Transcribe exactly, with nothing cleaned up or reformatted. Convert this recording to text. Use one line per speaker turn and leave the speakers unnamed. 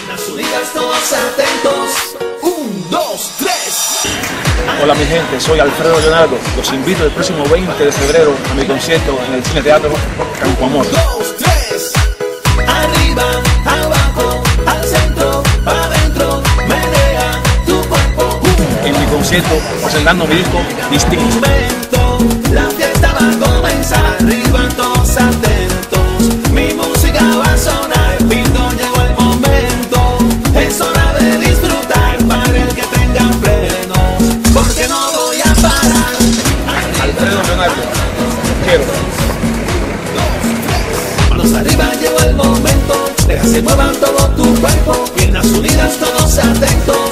Piernas unidas, todos atentos. Un, dos, tres.
Hola mi gente, soy Alfredo Leonardo. Los invito el próximo veinte de febrero a mi concierto en el Cine Teatro Campo Amor.
Dos, tres. Arriba, abajo, al centro, para adentro, menea tu cuerpo.
En mi concierto, presentando mi disco Distinto.
Momento, la fiesta va a comenzar. Arriba, todos atentos. Mi música va a sonar. Pinto, llegó el momento. Es hora de disfrutar para el que tenga frenos, porque no voy a parar.
Alfredo Leonardo, quiero.
Manos arriba, llegó el momento. Deja se muevan todo tu cuerpo. Piernas unidas, todos atentos.